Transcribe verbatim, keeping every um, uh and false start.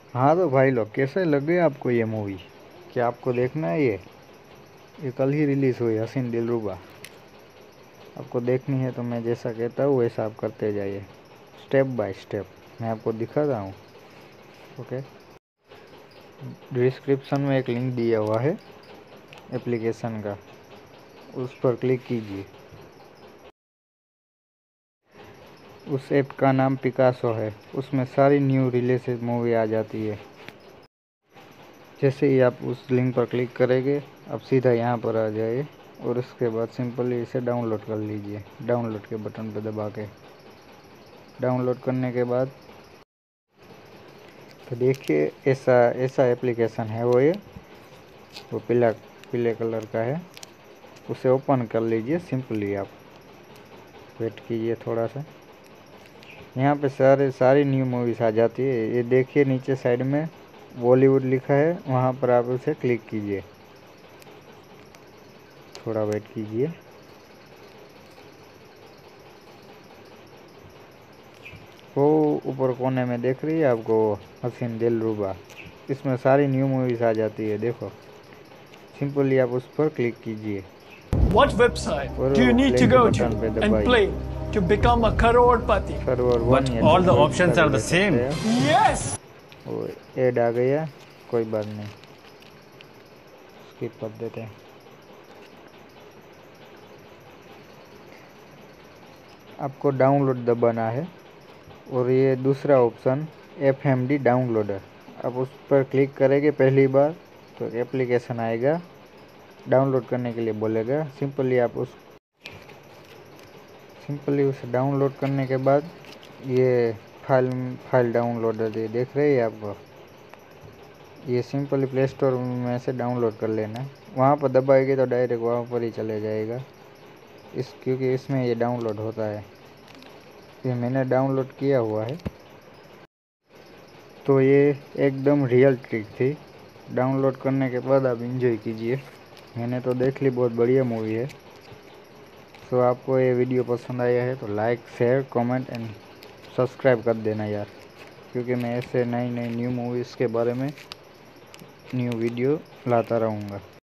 हाँ तो भाई लोग, कैसे लगे आपको ये मूवी? क्या आपको देखना है ये ये कल ही रिलीज़ हुई हसीन दिलरुबा। आपको देखनी है तो मैं जैसा कहता हूँ वैसा आप करते जाइए, स्टेप बाय स्टेप मैं आपको दिखाता हूँ। ओके, डिस्क्रिप्शन में एक लिंक दिया हुआ है एप्लीकेशन का, उस पर क्लिक कीजिए। उस ऐप का नाम पिकासो है, उसमें सारी न्यू रिलीज मूवी आ जाती है। जैसे ही आप उस लिंक पर क्लिक करेंगे आप सीधा यहाँ पर आ जाइए और उसके बाद सिंपली इसे डाउनलोड कर लीजिए। डाउनलोड के बटन पर दबा के डाउनलोड करने के बाद तो देखिए ऐसा ऐसा एप्लीकेशन है वो, ये वो पीला पीले कलर का है। उसे ओपन कर लीजिए। सिंपली आप वेट कीजिए थोड़ा सा, यहाँ पे सारे सारी न्यू मूवीज़ आ जाती है। ये देखिए नीचे साइड में बॉलीवुड लिखा है, वहाँ पर आप उसे क्लिक कीजिए। थोड़ा वेट कीजिए। वो ऊपर कोने में देख रही है आपको हसीन दिलरुबा, इसमें सारी न्यू मूवीज़ आ जाती है। देखो सिंपली आप उस पर क्लिक कीजिए What website और do you need play to के go to बटन पे and दबाइए। play to become a crorepati? Server one But या all टू the कोई सा options भी are ले the सकते same. हैं। Yes! वो ऐड आ गया, कोई बात नहीं, स्किप कर देते हैं। आपको डाउनलोड दबाना है और ये दूसरा option F M D downloader, आप उस पर क्लिक करेंगे पहली बार तो एप्लीकेशन आएगा, डाउनलोड करने के लिए बोलेगा। सिंपली आप उस सिंपली उसे डाउनलोड करने के बाद ये फाइल फाइल डाउनलोडर दे देख रहे हैं आपको, ये सिंपली प्ले स्टोर में से डाउनलोड कर लेना। वहाँ पर दबाएंगे तो डायरेक्ट वहाँ पर ही चले जाएगा, इस क्योंकि इसमें ये डाउनलोड होता है। ये मैंने डाउनलोड किया हुआ है। तो ये एकदम रियल ट्रिक थी, डाउनलोड करने के बाद आप इंजॉय कीजिए। मैंने तो देख ली, बहुत बढ़िया मूवी है। तो आपको ये वीडियो पसंद आया है तो like share comment and subscribe कर देना यार, क्योंकि मैं ऐसे नई नई न्यू मूवीज़ के बारे में न्यू वीडियो लाता रहूँगा।